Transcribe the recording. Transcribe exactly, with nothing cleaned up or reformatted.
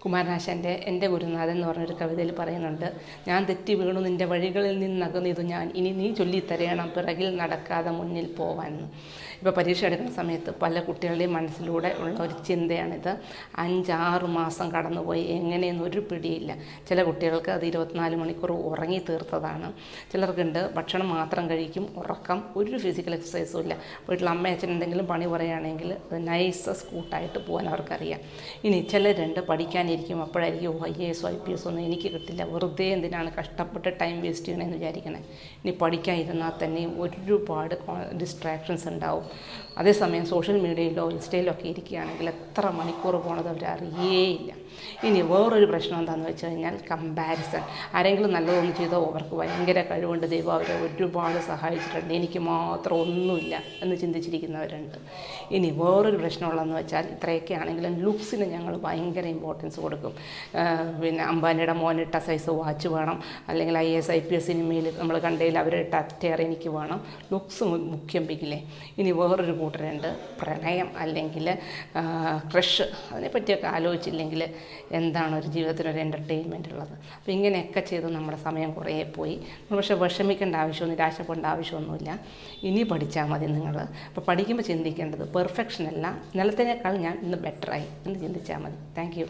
കുമാരനാശാൻ്റെ എൻ്റെ ഗുരുനാഥൻ എന്ന് പറഞ്ഞൊരു കവിതയിൽ പറയുന്നുണ്ട്, ഞാൻ തെറ്റി വീണു നിൻ്റെ വഴികളിൽ നിന്നകന്നിതു ഞാൻ, ഇനി നീ ചൊല്ലിത്തരയണം പിറകിൽ നടക്കാതെ മുന്നിൽ പോവാൻ. ഇപ്പോൾ പരീക്ഷ എടുക്കുന്ന സമയത്ത് പല കുട്ടികളുടെയും മനസ്സിലൂടെ ഉള്ള ഒരു ചിന്തയാണിത്. അഞ്ചാറ് മാസം കടന്നുപോയി, എങ്ങനെയെന്നൊരു പിടിയില്ല. ചില കുട്ടികൾക്ക് അത് ഇരുപത്തിനാല് മണിക്കൂർ ഉറങ്ങി തീർത്തതാണ്. ചിലർക്കുണ്ട് ഭക്ഷണം മാത്രം കഴിക്കും, ഉറക്കം, ഒരു ഫിസിക്കൽ എക്സസൈസും ഇല്ല. വീട്ടിൽ അമ്മ അച്ഛൻ എന്തെങ്കിലും പണി പറയുകയാണെങ്കിൽ അത് നൈസസ് കൂട്ടായിട്ട് പോകാൻ അവർക്കറിയാം. ഇനി ചിലരുണ്ട് പഠിക്കാനിരിക്കും, അപ്പോഴായിരിക്കും ഐ എ എസോ ഐ പി എസോ ഒന്നും എനിക്ക് കിട്ടില്ല, വെറുതെ എന്തിനാണ് കഷ്ടപ്പെട്ട് ടൈം വേസ്റ്റ് ചെയ്യണമെന്ന് വിചാരിക്കണേ. ഇനി പഠിക്കാനിരുന്നാൽ തന്നെ ഒരുപാട് ഡിസ്ട്രാക്ഷൻസ് ഉണ്ടാവും. അതേസമയം സോഷ്യൽ മീഡിയയിലോ ഇൻസ്റ്റയിലോ ഒക്കെ ഇരിക്കുകയാണെങ്കിൽ എത്ര മണിക്കൂർ പോണത് അവർ അറിയേയില്ല. ഇനി വേറൊരു പ്രശ്നം എന്താണെന്ന് വെച്ച് കഴിഞ്ഞാൽ കമ്പാരിസൺ. ആരെങ്കിലും നല്ലതൊന്നും ചെയ്തോ അവർക്ക് ഭയങ്കര കഴിവുണ്ട്, ദൈവം അവരെ ഒരുപാട് സഹായിച്ചിട്ടുണ്ട്, എനിക്ക് മാത്രം ഒന്നുമില്ല എന്ന് ചിന്തിച്ചിരിക്കുന്നവരുണ്ട്. ഇനി വേറൊരു പ്രശ്നമുള്ളതെന്ന് വെച്ചാൽ ഇത്രയൊക്കെ ആണെങ്കിലും ലുക്സിന് ഞങ്ങൾ ഭയങ്കര ഇമ്പോർട്ടൻസ് കൊടുക്കും. പിന്നെ അംബാനിയുടെ മോനിട്ട സൈസ് വാച്ച് വേണം, അല്ലെങ്കിൽ I S I P S സിനിമയിൽ നമ്മൾ കണ്ടതിൽ അവരിട്ട അറ്റയർ എനിക്ക് വേണം. ലുക്സ് മുഖ്യം പിക്കില്ലേ. ഇനി വേറൊരു കൂട്ടരുണ്ട് പ്രണയം അല്ലെങ്കിൽ ക്രഷ്, അതിനെപ്പറ്റിയൊക്കെ ആലോചിച്ചില്ലെങ്കിൽ എന്താണ് ഒരു ജീവിതത്തിനൊരു എൻ്റർടൈൻമെൻ്റ് ഉള്ളത്. അപ്പോൾ ഇങ്ങനെയൊക്കെ ചെയ്ത് നമ്മുടെ സമയം കുറേ പോയി. പക്ഷേ വിഷമിക്കേണ്ട ആവശ്യമോ നിരാശപ്പെടേണ്ട ആവശ്യമൊന്നുമില്ല. ഇനി പഠിച്ചാൽ മതി നിങ്ങൾ. അപ്പോൾ പഠിക്കുമ്പോൾ ചിന്തിക്കേണ്ടത് പെർഫെക്ഷനല്ല, ഇന്നലത്തേക്കാൾ ഞാൻ ഇന്ന് ബെറ്ററായി എന്ന് ചിന്തിച്ചാൽ മതി. Thank U.